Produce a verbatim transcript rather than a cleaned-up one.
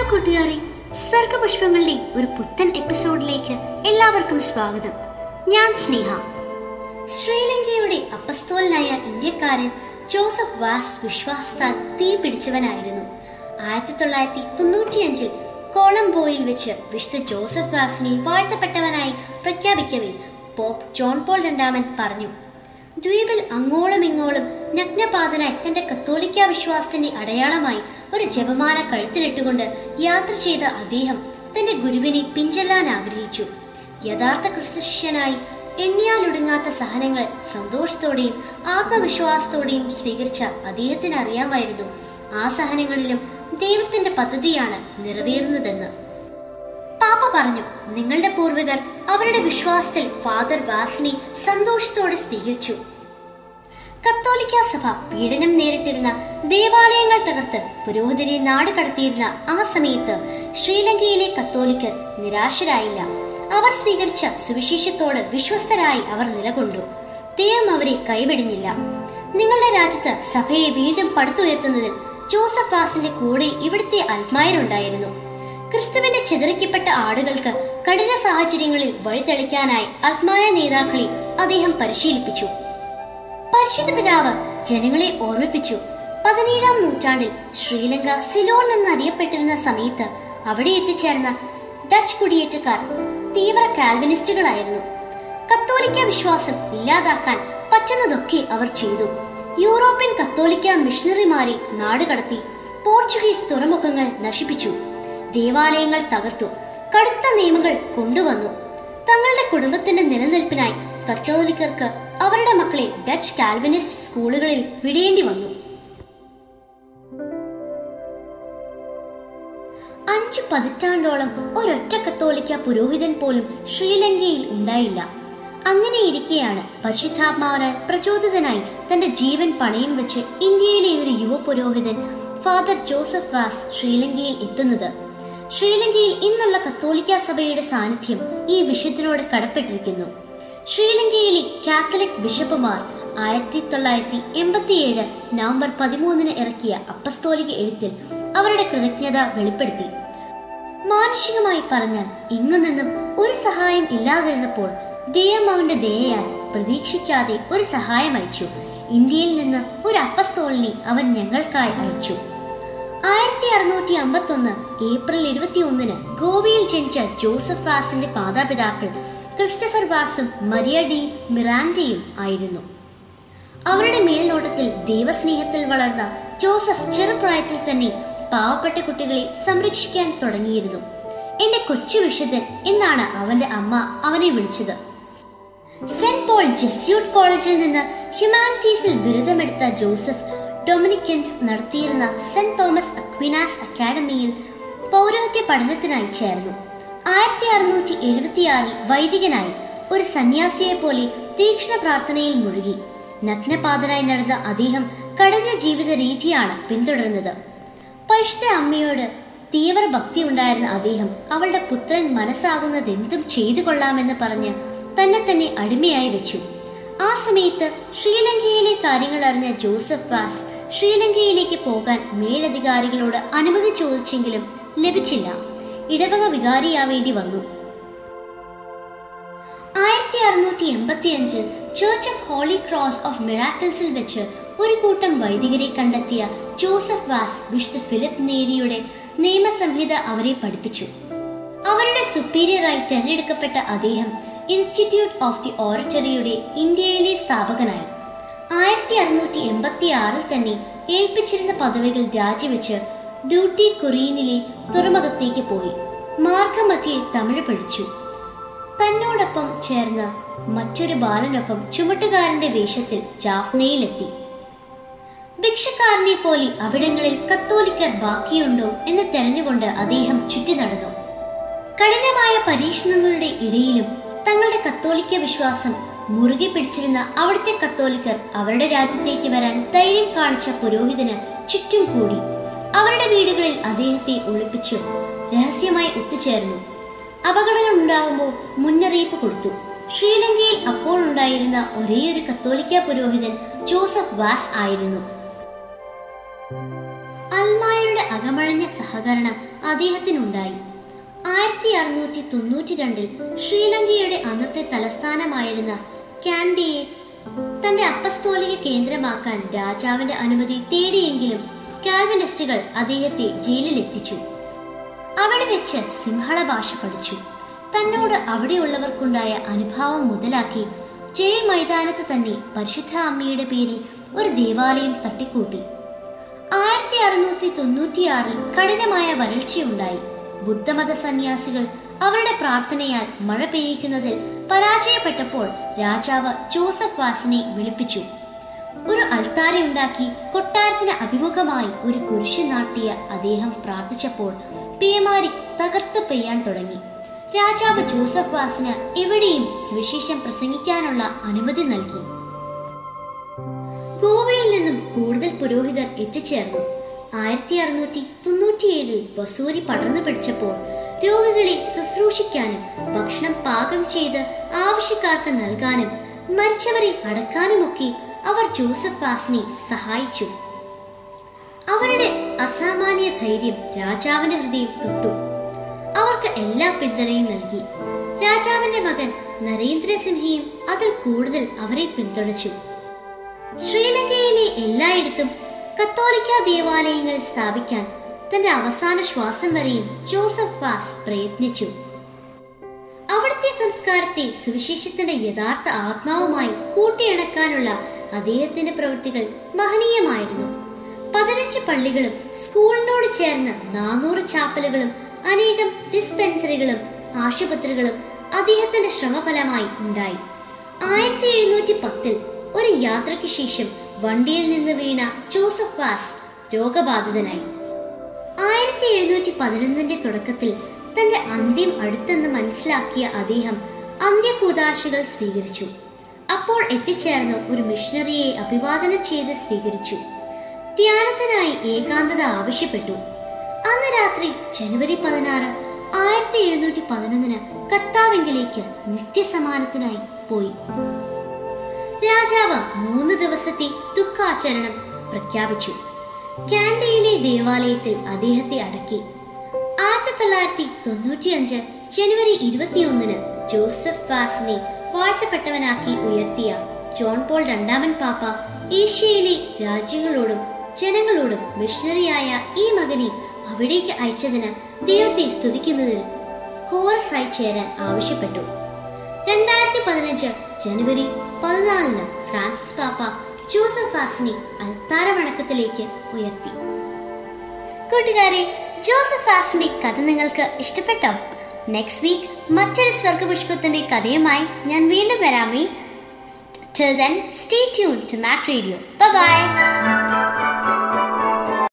Hello കൂട്ടുകാരെ, സ്വർഗപുഷ്പങ്ങളുടെ ഒരു പുത്തൻ എപ്പിസോഡിലേക്ക് എല്ലാവർക്കും സ്വാഗതം. ഞാൻ സ്നേഹ. ശ്രീലങ്കയുടെ അപ്പസ്തോലനായ ഇന്ത്യക്കാരൻ ജോസഫ് വാസ് വിശ്വാസത്താൽ തീ പിടിച്ചവനായിരുന്നു. ആയിരത്തി തൊള്ളായിരത്തി തൊണ്ണൂറ്റിയഞ്ചിൽ കൊളംബോയിൽ വെച്ച് വിശുദ്ധ ജോസഫ് വാസിനെ വാഴ്ത്തപ്പെട്ടവനായി പ്രഖ്യാപിക്കവേ പോപ്പ് ജോൺ പോൾ രണ്ടാമൻ പറഞ്ഞു, ദ്വീപിൽ അങ്ങോളം ഇങ്ങോളം നഗ്നപാതനായി തന്റെ കത്തോലിക്ക വിശ്വാസത്തിന്റെ അടയാളമായി ഒരു ജപമാല കഴുത്തിലിട്ടുകൊണ്ട് യാത്ര ചെയ്ത അദ്ദേഹം തന്റെ ഗുരുവിനെ പിൻചെല്ലാൻ ആഗ്രഹിച്ചു. യഥാർത്ഥ ക്രിസ്തുശിഷ്യനായി എണ്ണിയാലൊടുങ്ങാത്ത സഹനങ്ങൾ സന്തോഷത്തോടെയും ആത്മവിശ്വാസത്തോടെയും സ്വീകരിച്ച അദ്ദേഹത്തിന് അറിയാമായിരുന്നു ആ സഹനങ്ങളിലും ദൈവത്തിന്റെ പദ്ധതിയാണ് നിറവേറുന്നതെന്ന്. പാപ്പ പറഞ്ഞു, നിങ്ങളുടെ പൂർവികർ അവരുടെ വിശ്വാസത്തിൽ ഫാദർ വാസിനെ സന്തോഷത്തോടെ സ്വീകരിച്ചു. കത്തോലിക്ക സഭ പീഡനം നേരിട്ടിരുന്ന ദേവാലയങ്ങൾ തകർത്ത് പുരോഹിതരെ നാട് കടത്തിയിരുന്ന ആ സമയത്ത് ശ്രീലങ്കയിലെ കത്തോലിക്കർ നിരാശരായില്ല. അവർ സ്വീകരിച്ച സുവിശേഷത്തോട് വിശ്വസ്തരായി അവർ നിലകൊണ്ടു. ദൈവം അവരെ കൈവിടിഞ്ഞില്ല. നിങ്ങളുടെ രാജ്യത്ത് സഭയെ വീണ്ടും പടുത്തുയർത്തുന്നതിൽ ജോസഫ് വാസിന്റെ കൂടെ ഇവിടുത്തെ അൽമായരുണ്ടായിരുന്നു. ക്രിസ്തുവിന്റെ ചിതറിക്കപ്പെട്ട ആടുകൾക്ക് കഠിന സാഹചര്യങ്ങളിൽ വഴിതെളിക്കാനായി ആത്മായ നേതാക്കളെ അദ്ദേഹം പരിശീലിപ്പിച്ചു. പരിശുദ്ധ പിതാവ് ജനങ്ങളെ ഓർമ്മിപ്പിച്ചു. പതിനേഴാം നൂറ്റാണ്ടിൽ ശ്രീലങ്ക സിലോൺ എന്നറിയപ്പെട്ടിരുന്ന സമയത്ത് അവിടെ എത്തിച്ചേർന്ന ഡച്ച് കുടിയേറ്റക്കാർ തീവ്ര കാൽവിനിസ്റ്റുകളായിരുന്നു. കത്തോലിക്ക വിശ്വാസം ഇല്ലാതാക്കാൻ പറ്റുന്നതൊക്കെ അവർ ചെയ്തു. യൂറോപ്യൻ കത്തോലിക്ക മിഷണറിമാരെ നാടുകടത്തി. പോർച്ചുഗീസ് തുറമുഖങ്ങൾ നശിപ്പിച്ചു. ദേവാലയങ്ങൾ തകർത്തു. കടുത്ത നിയമങ്ങൾ കൊണ്ടുവന്നു. തങ്ങളുടെ കുടുംബത്തിന്റെ നിലനിൽപ്പിനായി കത്തോലിക്കർക്ക് അവരുടെ മക്കളെ ഡച്ച് കാൽവിനിസ്റ്റ് സ്കൂളുകളിൽ വിടേണ്ടി വന്നു. അഞ്ചു പതിറ്റാണ്ടോളം ഒരൊറ്റ കത്തോലിക്ക പുരോഹിതൻ പോലും ശ്രീലങ്കയിൽ ഉണ്ടായില്ല. അങ്ങനെയിരിക്കെയാണ് പരിശുദ്ധാത്മാവിനാൽ പ്രചോദിതനായി തന്റെ ജീവൻ പണയം വെച്ച് ഇന്ത്യയിലെ ഒരു യുവ പുരോഹിതൻ ഫാദർ ജോസഫ് വാസ് ശ്രീലങ്കയിൽ എത്തുന്നത്. ശ്രീലങ്കയിൽ ഇന്നുള്ള കത്തോലിക്ക സഭയുടെ സാന്നിധ്യം ഈ വിശുദ്ധനോട് കടപ്പെട്ടിരിക്കുന്നു. ശ്രീലങ്കയിലെ കാത്തലിക് ബിഷപ്പുമാർ ആയിരത്തി തൊള്ളായിരത്തി എൺപത്തിയേഴ് നവംബർ പതിമൂന്നിന് ഇറക്കിയ അപ്പസ്തോലിക എഴുത്തിൽ അവരുടെ കൃതജ്ഞത വെളിപ്പെടുത്തി. മാനുഷികമായി പറഞ്ഞാൽ ഇങ്ങു നിന്നും ഒരു സഹായം ഇല്ലാതിരുന്നപ്പോൾ ദൈവം അവന്റെ ദയയാൽ പ്രതീക്ഷിക്കാതെ ഒരു സഹായം അയച്ചു. ഇന്ത്യയിൽ നിന്ന് ഒരു അപ്പസ്തോലിനെ അവൻ ഞങ്ങൾക്കായി അയച്ചു. ആയിരത്തി അറുന്നൂറ്റി അമ്പത്തി ഒന്ന് ഏപ്രിൽ ഇരുപത്തി ഒന്നിന് ഗോവയിൽ ജനിച്ച ജോസഫ് വാസിന്റെ മാതാപിതാക്കൾ ക്രിസ്റ്റഫർ വാസും മരിയ ഡി മിറാൻഡയും ആയിരുന്നു. അവരുടെ മേൽനോട്ടത്തിൽ ദൈവസ്നേഹത്തിൽ വളർന്ന ജോസഫ് ചെറുപ്രായത്തിൽ തന്നെ പാവപ്പെട്ട കുട്ടികളെ സംരക്ഷിക്കാൻ തുടങ്ങിയിരുന്നു. എന്റെ കൊച്ചു വിശുദ്ധൻ എന്നാണ് അവന്റെ അമ്മ അവനെ വിളിച്ചത്. സെന്റ് പോൾ ജെസ്യൂട്ട് കോളേജിൽ നിന്ന് ഹ്യൂമാനിറ്റീസിൽ ബിരുദമെടുത്ത ജോസഫ് ഡൊമിനിക്കൻസ് നടത്തിയിരുന്ന സെന്റ് തോമസ് അക്വിനാസ് അക്കാഡമിയിൽ പൗരോഹിത്യ പഠനത്തിനായി ചേർന്നു. ആയിരത്തി അറുന്നൂറ്റി എഴുപത്തിയാറിൽ വൈദികനായി. ഒരു സന്യാസിയെ പോലെ തീക്ഷ്ണ പ്രാർത്ഥനയിൽ മുഴുകി. നഗ്നപാതനായി നടന്ന അദ്ദേഹം കഠിന ജീവിത രീതിയാണ് പിന്തുടർന്നത്. പരിശുദ്ധ അമ്മയോട് തീവ്ര ഭക്തി ഉണ്ടായിരുന്ന അദ്ദേഹം അവളുടെ പുത്രൻ മനസ്സാകുന്നതെന്തും ചെയ്തു കൊള്ളാമെന്ന് പറഞ്ഞ് തന്നെ തന്നെ അടിമയായി വെച്ചു. ആ സമയത്ത് ശ്രീലങ്കയിലെ കാര്യങ്ങൾ അറിഞ്ഞ ജോസഫ് വാസ് ശ്രീലങ്കയിലേക്ക് പോകാൻ മേലധികാരികളോട് അനുമതി ചോദിച്ചെങ്കിലും ലഭിച്ചില്ല. ഇടവക വികാരിയാവേണ്ടി വന്നു. ആയിരത്തി അറുന്നൂറ്റി എൺപത്തി അഞ്ചിൽ church of holy cross of മിറാക്കിൾസിൽ വെച്ച് ഒരു കൂട്ടം വൈദികരെ കണ്ടെത്തിയ ജോസഫ് വാസ് വിശുദ്ധ ഫിലിപ്പ് നേരിയുടെ നിയമസംഹിത അവരെ പഠിപ്പിച്ചു. അവരുടെ സുപ്പീരിയറായി തെരഞ്ഞെടുക്കപ്പെട്ട അദ്ദേഹം ഇൻസ്റ്റിറ്റ്യൂട്ട് ഓഫ് ദി ഓറട്ടറിയുടെ ഇന്ത്യയിലെ സ്ഥാപകനായി. ആയിരത്തി അറുന്നൂറ്റി എൺപത്തി ആറിൽ തന്നെ ഏൽപ്പിച്ചിരുന്ന പദവികൾ രാജിവെച്ച് ഡ്യൂട്ടി കൊറിയനിലെ തുറമുഖത്തേക്ക് പോയി. മാർഗമധ്യേ തമിഴ് പഠിച്ചു. തന്നോടൊപ്പം ചേർന്ന മറ്റൊരു ബാലനൊപ്പം ചുമട്ടുകാരന്റെ വേഷത്തിൽ ജാഫ്നയിലെത്തി. ഭിക്ഷക്കാരനെ പോലെ അവിടങ്ങളിൽ കത്തോലിക്കർ ബാക്കിയുണ്ടോ എന്ന് തെരഞ്ഞുകൊണ്ട് അദ്ദേഹം ചുറ്റി നടന്നു. കഠിനമായ പരീക്ഷണങ്ങളുടെ ഇടയിലും തങ്ങളുടെ കത്തോലിക്ക വിശ്വാസം മുറുകെ പിടിച്ചിരുന്ന അവിടുത്തെ കത്തോലിക്കർ അവരുടെ രാജ്യത്തേക്ക് വരാൻ ധൈര്യം കാണിച്ച പുരോഹിതന് ചുറ്റും കൂടി. അവരുടെ വീടുകളിൽ അദ്ദേഹത്തെ ഒളിപ്പിച്ചു രഹസ്യമായി ഒത്തുചേർന്നു. അപകടങ്ങൾ ഉണ്ടാകുമ്പോൾ മുന്നറിയിപ്പ് കൊടുത്തു. ശ്രീലങ്കയിൽ അപ്പോഴുണ്ടായിരുന്ന ഒരേയൊരു കത്തോലിക്ക പുരോഹിതൻ ജോസഫ് വാസ് ആയിരുന്നു. അൽമായരുടെ അകമഴിഞ്ഞ സഹകരണം അദ്ദേഹത്തിനുണ്ടായി. ആയിരത്തി അറുന്നൂറ്റി തൊണ്ണൂറ്റി രണ്ടിൽ ശ്രീലങ്കയുടെ അന്നത്തെ തലസ്ഥാനമായിരുന്ന കാൻഡിയെ തന്റെ അപ്പസ്തോലിക കേന്ദ്രമാക്കാൻ രാജാവിന്റെ അനുമതി തേടിയെങ്കിലും കാൽവിനിസ്റ്റുകൾ അദ്ദേഹത്തെ ജയിലിലെത്തിച്ചു. അവിടെ വെച്ച് സിംഹള ഭാഷ പഠിച്ചു. തന്നോട് അവിടെയുള്ളവർക്കുണ്ടായ അനുഭാവം മുതലാക്കി ജയിൽ മൈതാനത്ത് തന്നെ പരിശുദ്ധ അമ്മയുടെ പേരിൽ ഒരു ദേവാലയം തട്ടിക്കൂട്ടി. ആയിരത്തി അറുന്നൂറ്റി തൊണ്ണൂറ്റിയാറിൽ കഠിനമായ വരൾച്ചയുണ്ടായി. ബുദ്ധമത സന്യാസികൾ അവരുടെ പ്രാർത്ഥനയാൽ മഴ പെയ്യിക്കുന്നതിൽ പരാജയപ്പെട്ടപ്പോൾ രാജാവ് ജോസഫ് വാസിനെ വിളിപ്പിച്ചു. ഒരു അൾത്താരയുണ്ടാക്കി കൊട്ടാരത്തിന് അഭിമുഖമായി ഒരു കുരിശ് നാട്ടിയ അദ്ദേഹം പ്രാർത്ഥിച്ചപ്പോൾ പേമാരി തകർത്തു പെയ്യാൻ തുടങ്ങി. രാജാവ് ജോസഫ് വാസിന് എവിടെയും സുവിശേഷം പ്രസംഗിക്കാനുള്ള അനുമതി നൽകി. ഗോവയിൽ നിന്നും കൂടുതൽ പുരോഹിതർ എത്തിച്ചേർന്നു. ആയിരത്തി അറുന്നൂറ്റി തൊണ്ണൂറ്റിയേഴിൽ വസൂരി പടർന്നു പിടിച്ചപ്പോൾ രോഗികളെ ശുശ്രൂഷിക്കാനും ഭക്ഷണം പാകം ചെയ്ത് ആവശ്യക്കാർക്ക് നൽകാനും മരിച്ചവരെ അടക്കാനുമൊക്കെ അവർ ജോസഫ് വാസിനെ സഹായിച്ചു. അവരുടെ അസാമാന്യ ധൈര്യം രാജാവിന്റെ ഹൃദയം തൊട്ടു. അവർക്ക് എല്ലാ പിന്തുണയും നൽകി. രാജാവിന്റെ മകൻ നരേന്ദ്രസിംഹയും അതിൽ കൂടുതൽ അവരെ പിന്തുണച്ചു. ശ്രീലങ്കയിലെ എല്ലായിടത്തും കത്തോലിക്ക ദേവാലയങ്ങൾ സ്ഥാപിക്കാൻ തന്റെ അവസാന ശ്വാസം വരെയും ജോസഫ് വാസ് പ്രയത്നിച്ചു. അവിടുത്തെ സംസ്കാരത്തെ സുവിശേഷത്തിന്റെ യഥാർത്ഥ ആത്മാവുമായി കൂട്ടിയിണക്കാനുള്ള അദ്ദേഹത്തിന്റെ പ്രവൃത്തികൾ മഹനീയമായിരുന്നു. പതിനഞ്ച് പള്ളികളും സ്കൂളിനോട് ചേർന്ന് നാനൂറ് ചാപ്പലുകളും അനേകം ഡിസ്പെൻസറികളും ആശുപത്രികളും അദ്ദേഹത്തിന്റെ ശ്രമഫലമായി ഉണ്ടായി. ആയിരത്തി എഴുന്നൂറ്റി പത്തിൽ ഒരു യാത്രയ്ക്ക് ശേഷം വണ്ടിയിൽ നിന്ന് വീണ ജോസഫ് വാസ് രോഗബാധിതനായി. ആയിരത്തി എഴുന്നൂറ്റി പതിനൊന്നിന്റെ തുടക്കത്തിൽ തന്റെ അന്ത്യം അടുത്തെന്ന് മനസ്സിലാക്കിയ അദ്ദേഹം അന്ത്യകൂദാശകൾ സ്വീകരിച്ചു. അപ്പോൾ എത്തിച്ചേർന്ന ഒരു മിഷണറിയെ അഭിവാദനം ചെയ്ത് സ്വീകരിച്ചു. ധ്യാനത്തിനായി ഏകാന്തത ആവശ്യപ്പെട്ടു. അന്ന് രാത്രി ജനുവരി പതിനാറ് ആയിരത്തി എഴുന്നൂറ്റി പതിനൊന്നിന് കർത്താവിങ്കിലേക്ക് നിത്യസമാനത്തിനായി പോയി. രാജാവ് മൂന്ന് ദിവസത്തെ ദുഃഖാചരണം പ്രഖ്യാപിച്ചു. കാൻഡിയിലെ ദേവാലയത്തിൽ അദ്ദേഹത്തെ അടക്കി. ആയിരത്തി തൊള്ളായിരത്തി തൊണ്ണൂറ്റി അഞ്ച് ജനുവരി ഇരുപത്തിയൊന്നിന് ജോസഫ് വാസിനെ വാഴ്ത്തപ്പെട്ടവനാക്കി ഉയർത്തിയ ജോൺ പോൾ രണ്ടാമൻ പാപ്പ ഏഷ്യയിലെ രാജ്യങ്ങളോടും ജനങ്ങളോടും മിഷണറിയായ ഈ മകനെ അവിടേക്ക് അയച്ചതിന് ദൈവത്തെ സ്തുതിക്കുന്നതിൽ കോറസായി ചേരാൻ ആവശ്യപ്പെട്ടു. രണ്ടായിരത്തി പതിനഞ്ച് ജനുവരി പതിനാലിന് ഫ്രാൻസിസ് പാപ്പ ജോസഫ് വാസിനെ അൾത്താരവണക്കത്തിലേക്ക് ഉയർത്തി. കൂട്ടുകാരെ, ജോസഫ് വാസിന്റെ കഥ നിങ്ങൾക്ക് ഇഷ്ടപ്പെട്ടോ? നെക്സ്റ്റ് വീക്ക് മറ്റൊരു സ്വർഗപുഷ്പത്തിന്റെ കഥയുമായി ഞാൻ വീണ്ടും വരാമേ. Till then, stay tuned to Mac Radio. Bye bye.